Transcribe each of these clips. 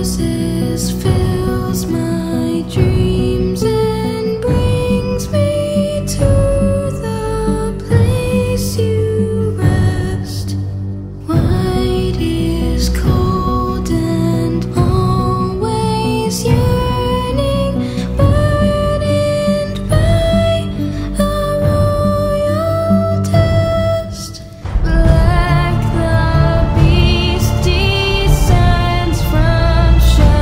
roses fills my dreams and brings me to the place you rest. White is cold and always yearning, burdened by a royal test. Black the beast descends from shadow.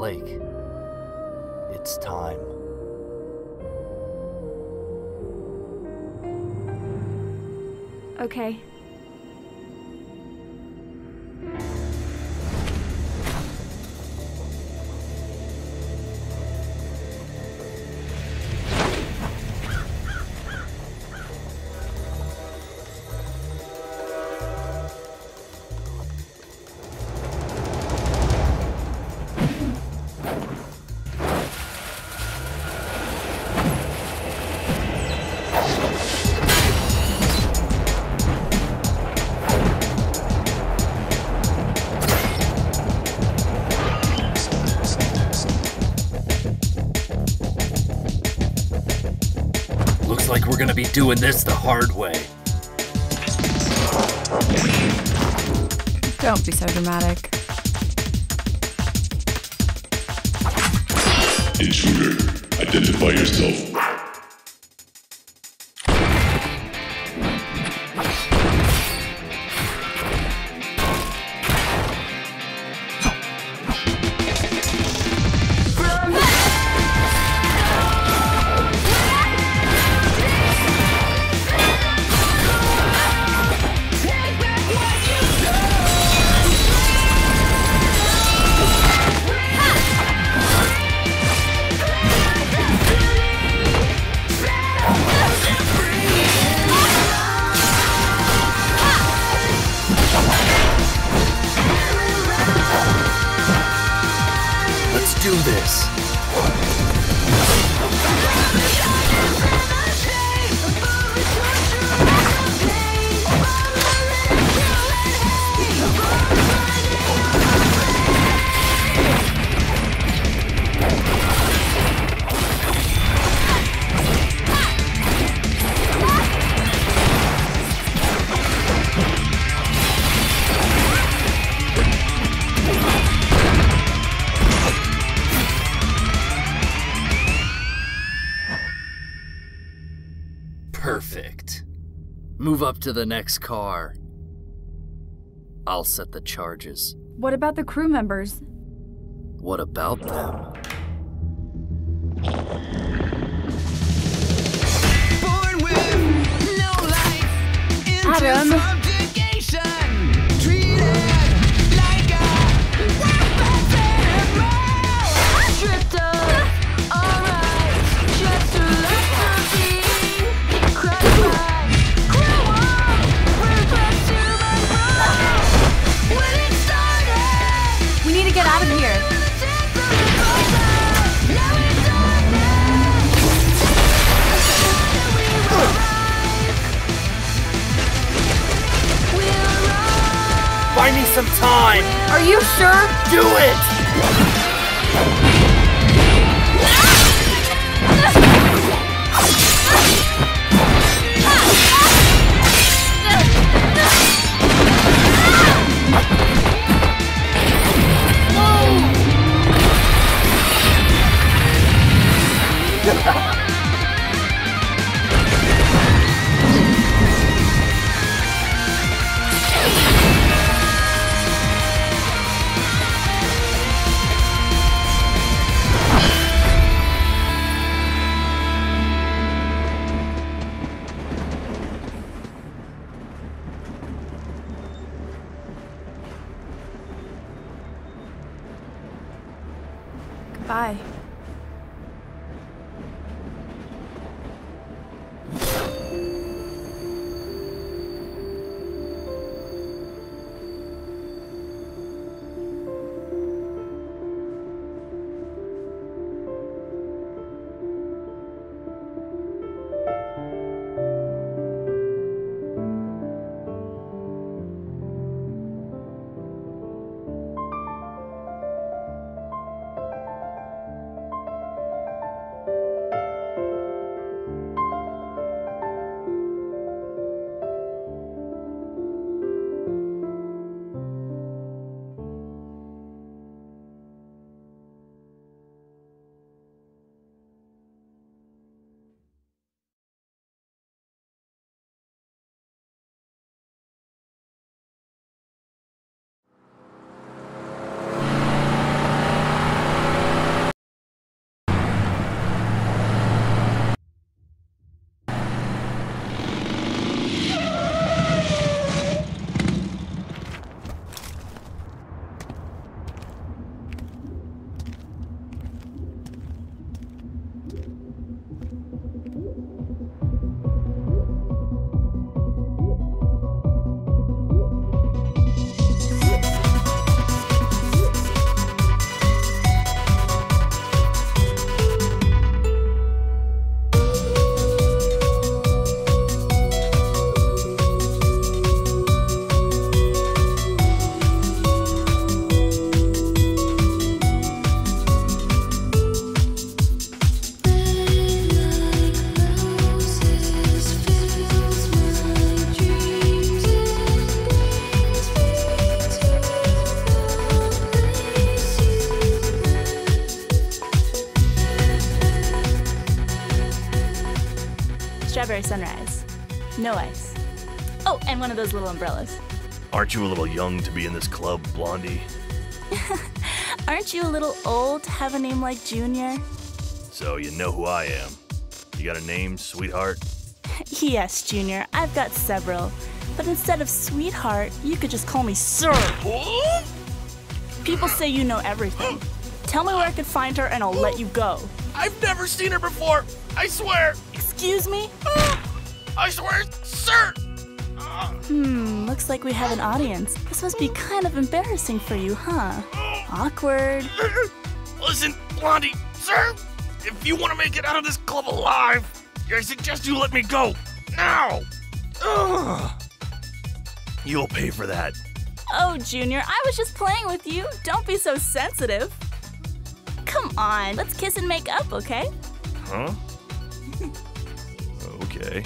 Blake, it's time. Okay. Looks like we're gonna be doing this the hard way. Don't be so dramatic. Intruder, identify yourself. Let's do this. Perfect. Move up to the next car. I'll set the charges. What about the crew members? What about them? Born with no life, into Adam. subjugation, treated like a weapon animal. Stripped of all rights, just to let her be. Crushed by cruel, ruthless human rule. When it started, We need to get out of here. take from the bottom, now it's darkness. We will rise. We'll rise. Buy me some time! Are you sure? Do it! Bye. Strawberry sunrise. No ice. Oh, and one of those little umbrellas. Aren't you a little young to be in this club, Blondie? Aren't you a little old to have a name like Junior? So you know who I am. You got a name, sweetheart? Yes, Junior, I've got several. But instead of sweetheart, you could just call me Sir. People say you know everything. Tell me where I could find her and I'll let you go. I've never seen her before. I swear. Excuse me? I swear, sir. Looks like we have an audience. This must be kind of embarrassing for you, huh? Awkward. Listen, Blondie, sir. If you want to make it out of this club alive, I suggest you let me go now. You'll pay for that. Oh, Junior, I was just playing with you. Don't be so sensitive. Come on, let's kiss and make up, okay? Huh? Okay.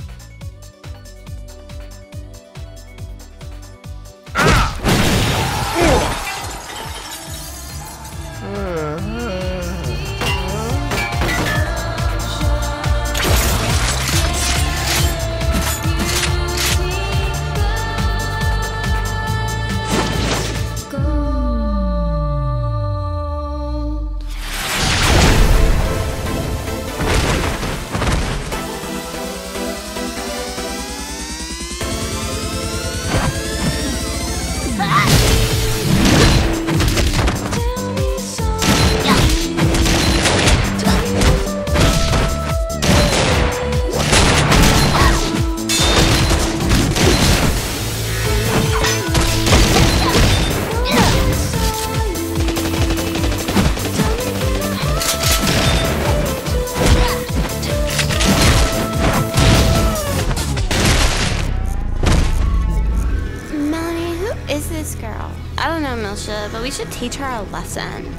But we should teach her a lesson.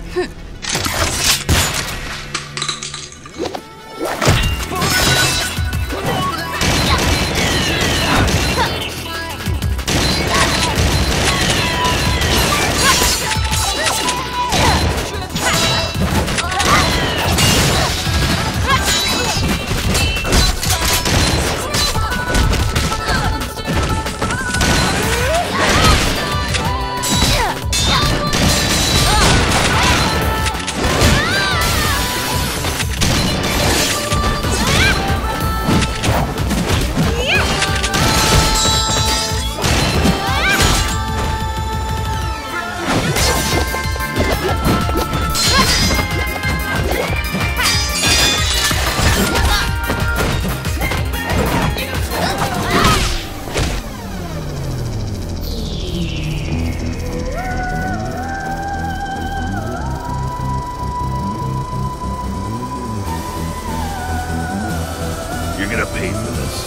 You're gonna pay for this.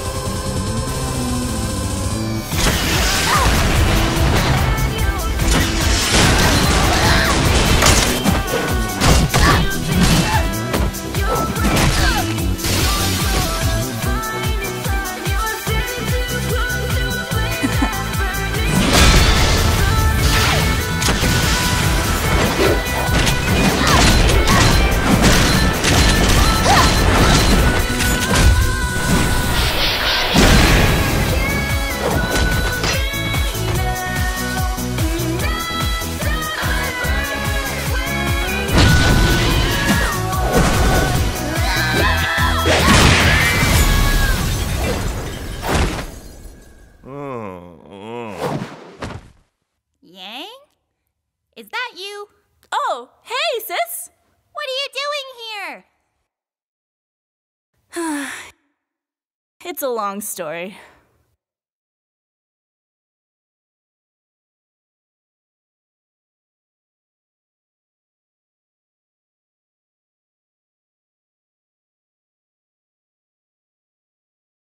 Yang? Is that you? Oh, hey, sis! What are you doing here? It's a long story.